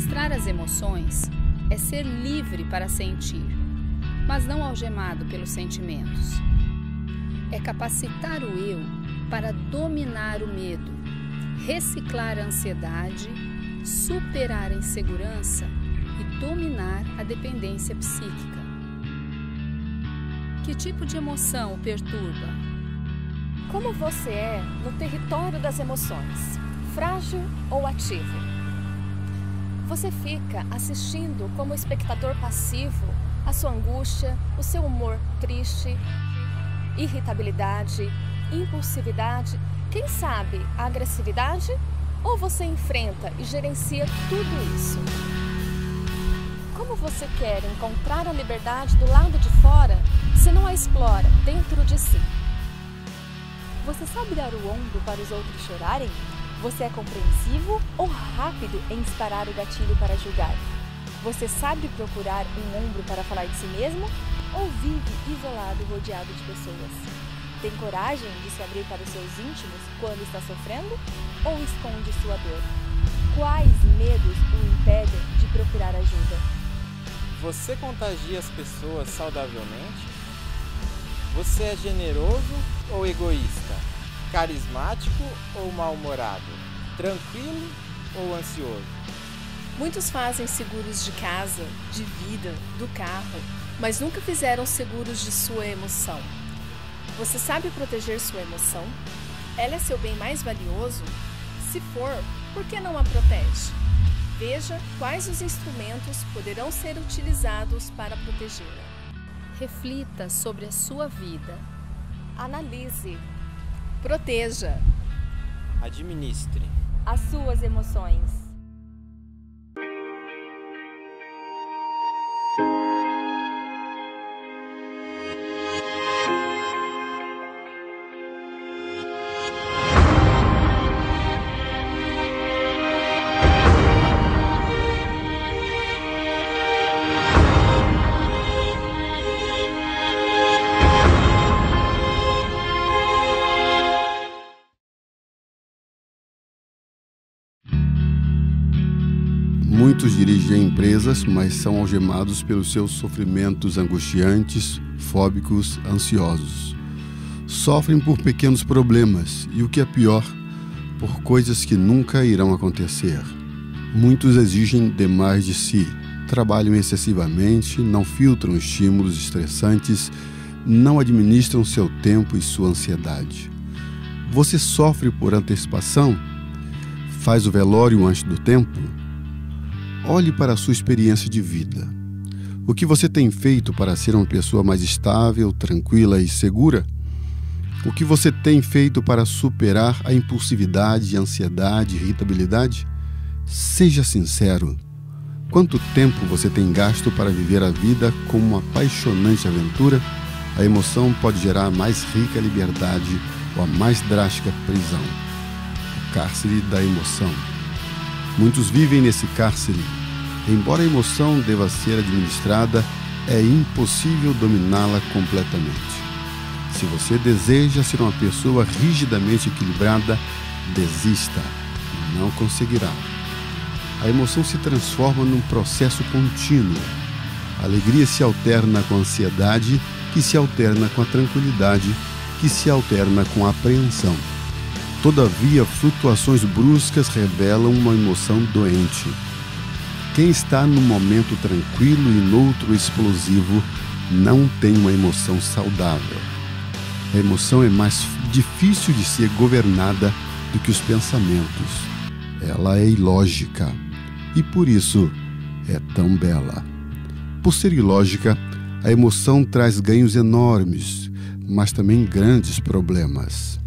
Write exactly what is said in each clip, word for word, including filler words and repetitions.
Administrar as emoções é ser livre para sentir, mas não algemado pelos sentimentos. É capacitar o eu para dominar o medo, reciclar a ansiedade, superar a insegurança e dominar a dependência psíquica. Que tipo de emoção o perturba? Como você é no território das emoções, frágil ou ativo? Você fica assistindo como espectador passivo a sua angústia, o seu humor triste, irritabilidade, impulsividade, quem sabe a agressividade? Ou você enfrenta e gerencia tudo isso? Como você quer encontrar a liberdade do lado de fora se não a explora dentro de si? Você sabe dar o ombro para os outros chorarem? Você é compreensivo ou rápido em disparar o gatilho para julgar? Você sabe procurar um ombro para falar de si mesmo? Ou vive isolado, rodeado de pessoas? Tem coragem de se abrir para os seus íntimos quando está sofrendo? Ou esconde sua dor? Quais medos o impedem de procurar ajuda? Você contagia as pessoas saudavelmente? Você é generoso ou egoísta? Carismático ou mal-humorado? Tranquilo ou ansioso? Muitos fazem seguros de casa, de vida, do carro, mas nunca fizeram seguros de sua emoção. Você sabe proteger sua emoção? Ela é seu bem mais valioso? Se for, por que não a protege? Veja quais os instrumentos poderão ser utilizados para protegê-la. Reflita sobre a sua vida. Analise. Proteja. Administre as suas emoções. Muitos dirigem empresas, mas são algemados pelos seus sofrimentos angustiantes, fóbicos, ansiosos. Sofrem por pequenos problemas e, o que é pior, por coisas que nunca irão acontecer. Muitos exigem demais de si, trabalham excessivamente, não filtram estímulos estressantes, não administram seu tempo e sua ansiedade. Você sofre por antecipação? Faz o velório antes do tempo? Olhe para a sua experiência de vida. O que você tem feito para ser uma pessoa mais estável, tranquila e segura? O que você tem feito para superar a impulsividade, ansiedade e irritabilidade? Seja sincero. Quanto tempo você tem gasto para viver a vida como uma apaixonante aventura? A emoção pode gerar a mais rica liberdade ou a mais drástica prisão. O cárcere da emoção. Muitos vivem nesse cárcere. Embora a emoção deva ser administrada, é impossível dominá-la completamente. Se você deseja ser uma pessoa rigidamente equilibrada, desista. Não conseguirá. A emoção se transforma num processo contínuo. A alegria se alterna com a ansiedade, que se alterna com a tranquilidade, que se alterna com a apreensão. Todavia, flutuações bruscas revelam uma emoção doente. Quem está num momento tranquilo e noutro explosivo não tem uma emoção saudável. A emoção é mais difícil de ser governada do que os pensamentos. Ela é ilógica e, por isso, é tão bela. Por ser ilógica, a emoção traz ganhos enormes, mas também grandes problemas.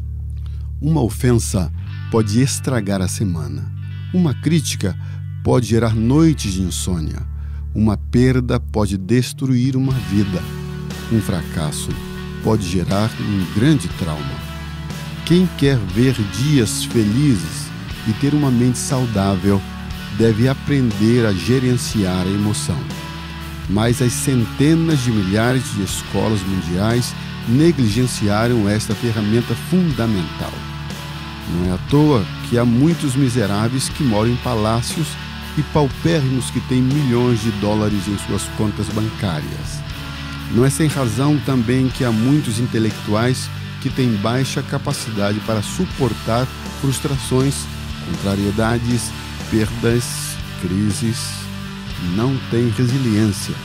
Uma ofensa pode estragar a semana. Uma crítica pode gerar noites de insônia. Uma perda pode destruir uma vida. Um fracasso pode gerar um grande trauma. Quem quer ver dias felizes e ter uma mente saudável deve aprender a gerenciar a emoção. Mas as centenas de milhares de escolas mundiais negligenciaram esta ferramenta fundamental. Não é à toa que há muitos miseráveis que moram em palácios e paupérrimos que têm milhões de dólares em suas contas bancárias. Não é sem razão também que há muitos intelectuais que têm baixa capacidade para suportar frustrações, contrariedades, perdas, crises. Não têm resiliência.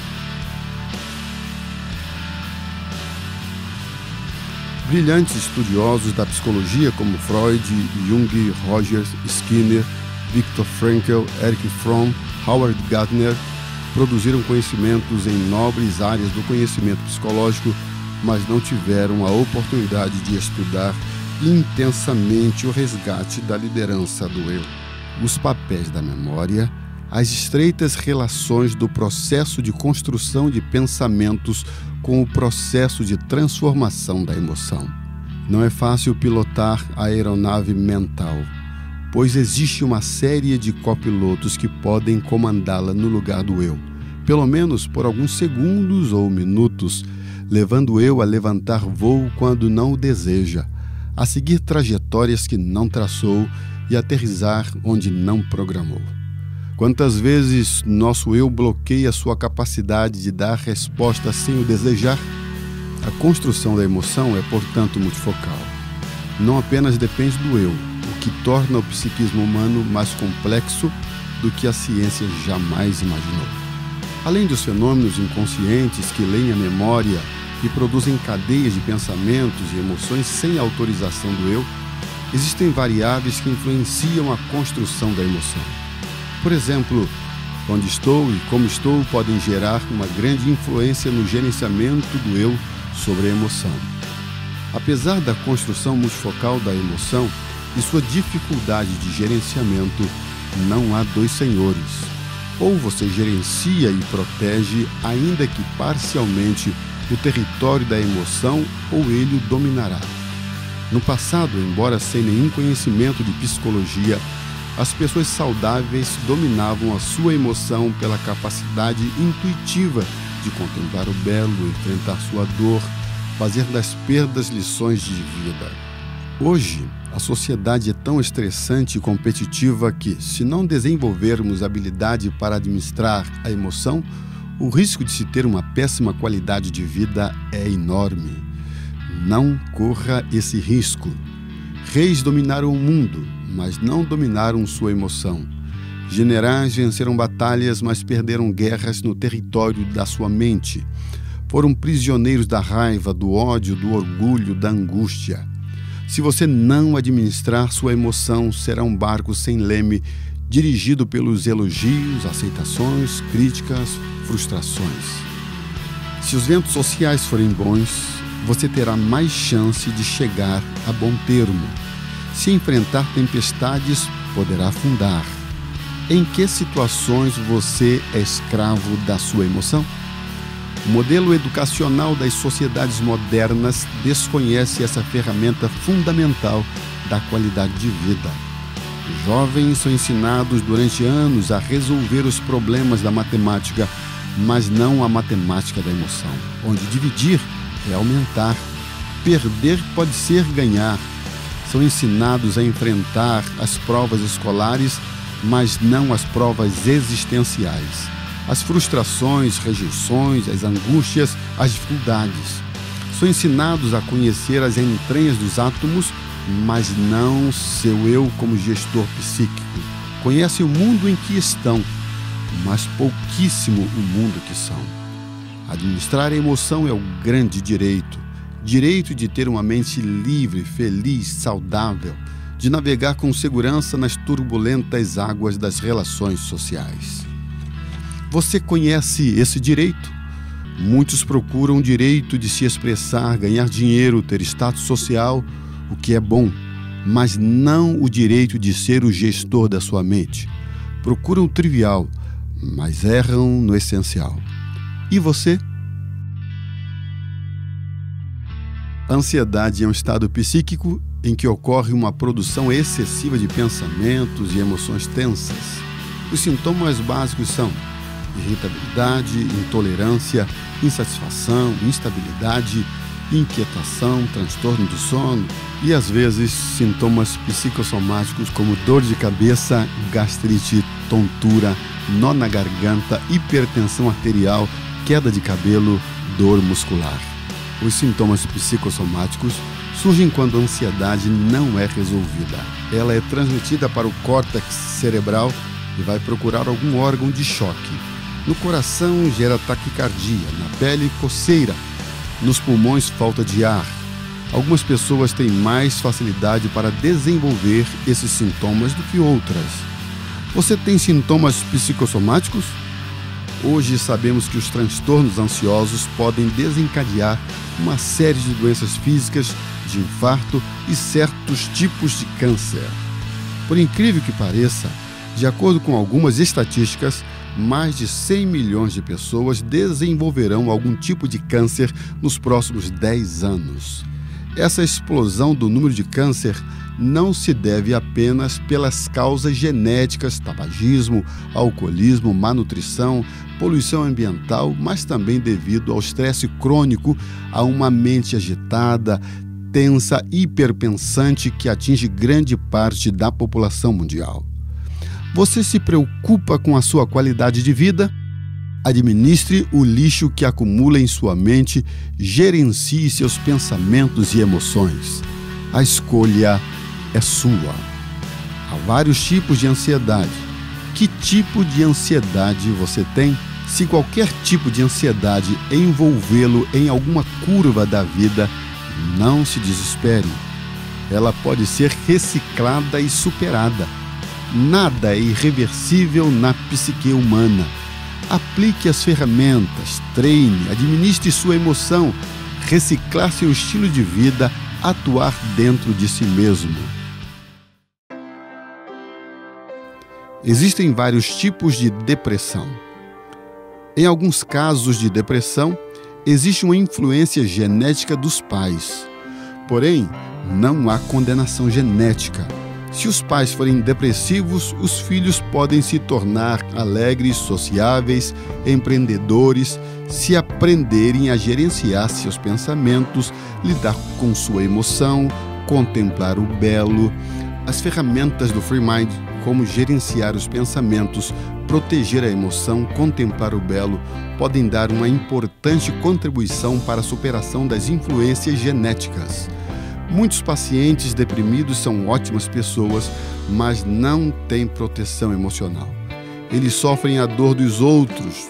Brilhantes estudiosos da psicologia como Freud, Jung, Rogers, Skinner, Viktor Frankl, Erich Fromm, Howard Gardner produziram conhecimentos em nobres áreas do conhecimento psicológico, mas não tiveram a oportunidade de estudar intensamente o resgate da liderança do eu, os papéis da memória, as estreitas relações do processo de construção de pensamentos com o processo de transformação da emoção. Não é fácil pilotar a aeronave mental, pois existe uma série de copilotos que podem comandá-la no lugar do eu, pelo menos por alguns segundos ou minutos, levando o eu a levantar voo quando não o deseja, a seguir trajetórias que não traçou e aterrissar onde não programou. Quantas vezes nosso eu bloqueia sua capacidade de dar resposta sem o desejar? A construção da emoção é, portanto, multifocal. Não apenas depende do eu, o que torna o psiquismo humano mais complexo do que a ciência jamais imaginou. Além dos fenômenos inconscientes que leem a memória e produzem cadeias de pensamentos e emoções sem autorização do eu, existem variáveis que influenciam a construção da emoção. Por exemplo, onde estou e como estou podem gerar uma grande influência no gerenciamento do eu sobre a emoção. Apesar da construção multifocal da emoção e sua dificuldade de gerenciamento, não há dois senhores. Ou você gerencia e protege, ainda que parcialmente, o território da emoção, ou ele o dominará. No passado, embora sem nenhum conhecimento de psicologia, as pessoas saudáveis dominavam a sua emoção pela capacidade intuitiva de contemplar o belo, enfrentar sua dor, fazer das perdas lições de vida. Hoje, a sociedade é tão estressante e competitiva que, se não desenvolvermos habilidade para administrar a emoção, o risco de se ter uma péssima qualidade de vida é enorme. Não corra esse risco. Reis dominaram o mundo, mas não dominaram sua emoção. Generais venceram batalhas, mas perderam guerras no território da sua mente. Foram prisioneiros da raiva, do ódio, do orgulho, da angústia. Se você não administrar sua emoção, será um barco sem leme, dirigido pelos elogios, aceitações, críticas, frustrações. Se os ventos sociais forem bons, você terá mais chance de chegar a bom termo. Se enfrentar tempestades, poderá afundar. Em que situações você é escravo da sua emoção? O modelo educacional das sociedades modernas desconhece essa ferramenta fundamental da qualidade de vida. Os jovens são ensinados durante anos a resolver os problemas da matemática, mas não a matemática da emoção, onde dividir é aumentar, perder pode ser ganhar. São ensinados a enfrentar as provas escolares, mas não as provas existenciais. As frustrações, rejeições, as angústias, as dificuldades. São ensinados a conhecer as entranhas dos átomos, mas não seu eu como gestor psíquico. Conhecem o mundo em que estão, mas pouquíssimo o mundo que são. Administrar a emoção é o grande direito. Direito de ter uma mente livre, feliz, saudável, de navegar com segurança nas turbulentas águas das relações sociais. Você conhece esse direito? Muitos procuram o direito de se expressar, ganhar dinheiro, ter status social, o que é bom, mas não o direito de ser o gestor da sua mente. Procuram o trivial, mas erram no essencial. E você? A ansiedade é um estado psíquico em que ocorre uma produção excessiva de pensamentos e emoções tensas. Os sintomas básicos são irritabilidade, intolerância, insatisfação, instabilidade, inquietação, transtorno do sono e às vezes sintomas psicossomáticos como dor de cabeça, gastrite, tontura, nó na garganta, hipertensão arterial, queda de cabelo, dor muscular. Os sintomas psicossomáticos surgem quando a ansiedade não é resolvida. Ela é transmitida para o córtex cerebral e vai procurar algum órgão de choque. No coração gera taquicardia, na pele coceira, nos pulmões falta de ar. Algumas pessoas têm mais facilidade para desenvolver esses sintomas do que outras. Você tem sintomas psicossomáticos? Hoje sabemos que os transtornos ansiosos podem desencadear uma série de doenças físicas, de infarto e certos tipos de câncer. Por incrível que pareça, de acordo com algumas estatísticas, mais de cem milhões de pessoas desenvolverão algum tipo de câncer nos próximos dez anos. Essa explosão do número de câncer não se deve apenas pelas causas genéticas, tabagismo, alcoolismo, má nutrição, poluição ambiental, mas também devido ao estresse crônico, a uma mente agitada, tensa, hiperpensante que atinge grande parte da população mundial. Você se preocupa com a sua qualidade de vida? Administre o lixo que acumula em sua mente, gerencie seus pensamentos e emoções. A escolha é sua. Há vários tipos de ansiedade. Que tipo de ansiedade você tem? Se qualquer tipo de ansiedade envolvê-lo em alguma curva da vida, não se desespere. Ela pode ser reciclada e superada. Nada é irreversível na psique humana. Aplique as ferramentas, treine, administre sua emoção, reciclar seu estilo de vida, atuar dentro de si mesmo. Existem vários tipos de depressão. Em alguns casos de depressão, existe uma influência genética dos pais. Porém, não há condenação genética. Se os pais forem depressivos, os filhos podem se tornar alegres, sociáveis, empreendedores, se aprenderem a gerenciar seus pensamentos, lidar com sua emoção, contemplar o belo. As ferramentas do Free Mind, como gerenciar os pensamentos, proteger a emoção, contemplar o belo, podem dar uma importante contribuição para a superação das influências genéticas. Muitos pacientes deprimidos são ótimas pessoas, mas não têm proteção emocional. Eles sofrem a dor dos outros,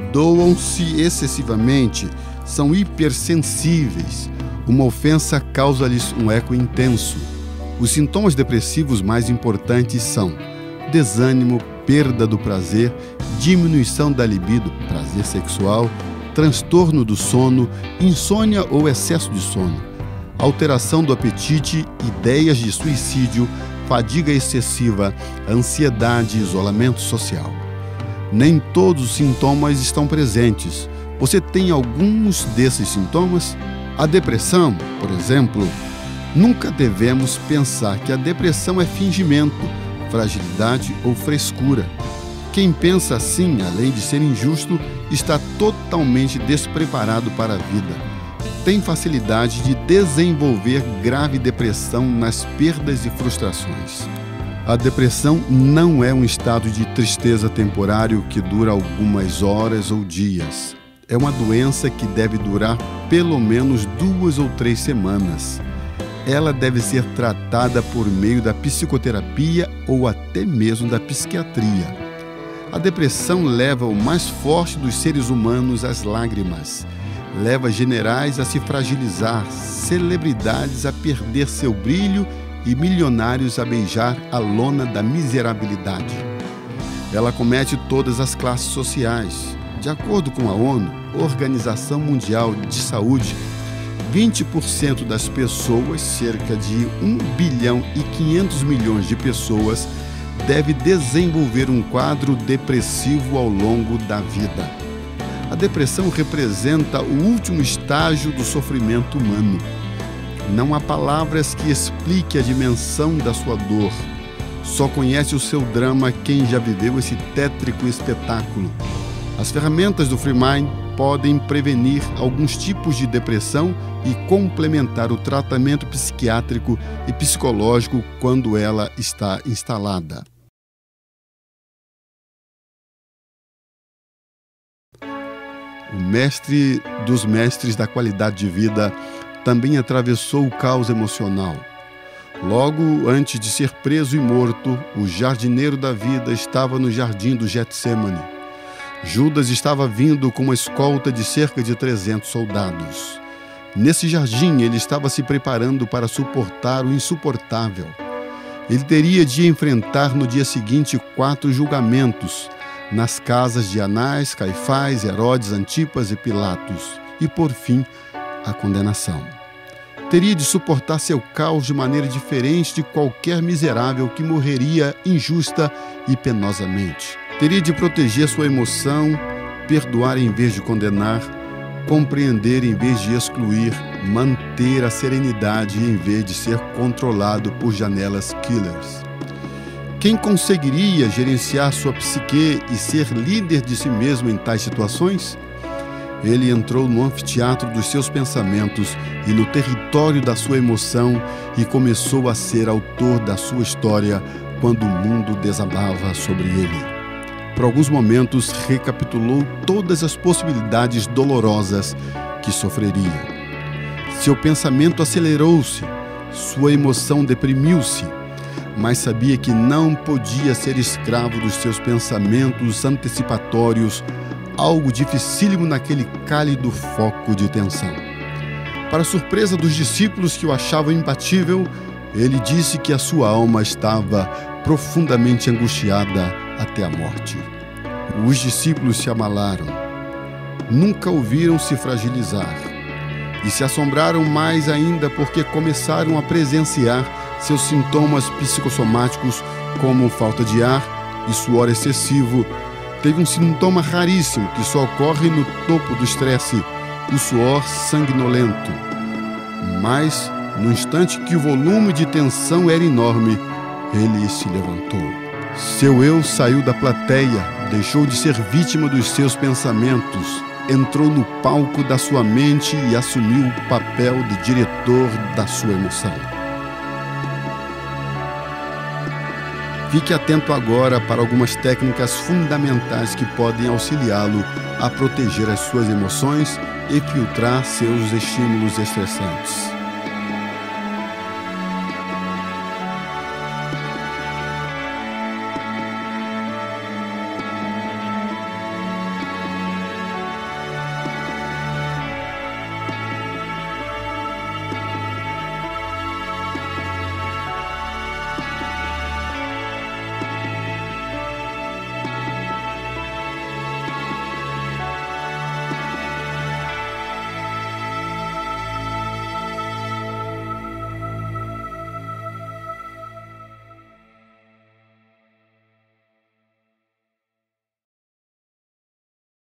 doam-se excessivamente, são hipersensíveis. Uma ofensa causa-lhes um eco intenso. Os sintomas depressivos mais importantes são desânimo, perda do prazer, diminuição da libido, prazer sexual, transtorno do sono, insônia ou excesso de sono, alteração do apetite, ideias de suicídio, fadiga excessiva, ansiedade e isolamento social. Nem todos os sintomas estão presentes. Você tem alguns desses sintomas? A depressão, por exemplo, nunca devemos pensar que a depressão é fingimento, fragilidade ou frescura. Quem pensa assim, além de ser injusto, está totalmente despreparado para a vida. Tem facilidade de desenvolver grave depressão nas perdas e frustrações. A depressão não é um estado de tristeza temporário que dura algumas horas ou dias. É uma doença que deve durar pelo menos duas ou três semanas. Ela deve ser tratada por meio da psicoterapia ou até mesmo da psiquiatria. A depressão leva o mais forte dos seres humanos às lágrimas. Leva generais a se fragilizar, celebridades a perder seu brilho e milionários a beijar a lona da miserabilidade. Ela comete todas as classes sociais. De acordo com a ONU, Organização Mundial de Saúde, vinte por cento das pessoas, cerca de um bilhão e quinhentos milhões de pessoas, deve desenvolver um quadro depressivo ao longo da vida. A depressão representa o último estágio do sofrimento humano. Não há palavras que expliquem a dimensão da sua dor. Só conhece o seu drama quem já viveu esse tétrico espetáculo. As ferramentas do Free Mind podem prevenir alguns tipos de depressão e complementar o tratamento psiquiátrico e psicológico quando ela está instalada. O mestre dos mestres da qualidade de vida também atravessou o caos emocional. Logo antes de ser preso e morto, o jardineiro da vida estava no jardim do Getsêmani. Judas estava vindo com uma escolta de cerca de trezentos soldados. Nesse jardim, ele estava se preparando para suportar o insuportável. Ele teria de enfrentar no dia seguinte quatro julgamentos, nas casas de Anás, Caifás, Herodes, Antipas e Pilatos, e, por fim, a condenação. Teria de suportar seu caos de maneira diferente de qualquer miserável que morreria injusta e penosamente. Teria de proteger sua emoção, perdoar em vez de condenar, compreender em vez de excluir, manter a serenidade em vez de ser controlado por janelas killers. Quem conseguiria gerenciar sua psique e ser líder de si mesmo em tais situações? Ele entrou no anfiteatro dos seus pensamentos e no território da sua emoção e começou a ser autor da sua história quando o mundo desabava sobre ele. Por alguns momentos, recapitulou todas as possibilidades dolorosas que sofreria. Seu pensamento acelerou-se, sua emoção deprimiu-se, mas sabia que não podia ser escravo dos seus pensamentos antecipatórios, algo dificílimo naquele cálido foco de tensão. Para surpresa dos discípulos que o achavam imbatível, ele disse que a sua alma estava profundamente angustiada até a morte. Os discípulos se abalaram, nunca o viram se fragilizar, e se assombraram mais ainda porque começaram a presenciar seus sintomas psicossomáticos, como falta de ar e suor excessivo. Teve um sintoma raríssimo que só ocorre no topo do estresse, o suor sanguinolento. Mas, no instante que o volume de tensão era enorme, ele se levantou. Seu eu saiu da plateia, deixou de ser vítima dos seus pensamentos, entrou no palco da sua mente e assumiu o papel de diretor da sua emoção. Fique atento agora para algumas técnicas fundamentais que podem auxiliá-lo a proteger as suas emoções e filtrar seus estímulos estressantes.